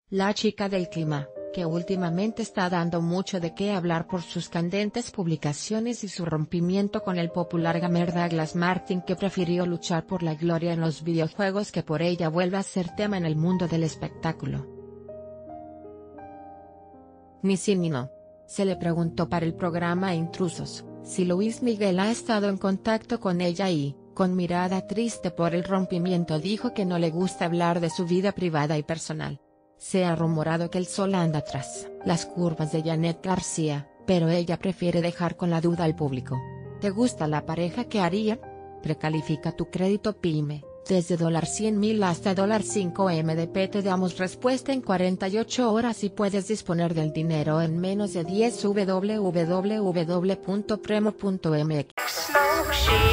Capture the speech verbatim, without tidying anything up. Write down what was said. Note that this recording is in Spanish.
La chica del clima, que últimamente está dando mucho de qué hablar por sus candentes publicaciones y su rompimiento con el popular gamer Douglas Martin, que prefirió luchar por la gloria en los videojuegos que por ella vuelva a ser tema en el mundo del espectáculo. Ni sí ni no. Se le preguntó para el programa Intrusos, si Luis Miguel ha estado en contacto con ella y, con mirada triste por el rompimiento, dijo que no le gusta hablar de su vida privada y personal. Se ha rumorado que el sol anda tras las curvas de Janet García, pero ella prefiere dejar con la duda al público. ¿Te gusta la pareja que haría? Precalifica tu crédito PYME, desde cien mil hasta cinco M D P. Te damos respuesta en cuarenta y ocho horas y puedes disponer del dinero en menos de diez. w w w punto premo punto m x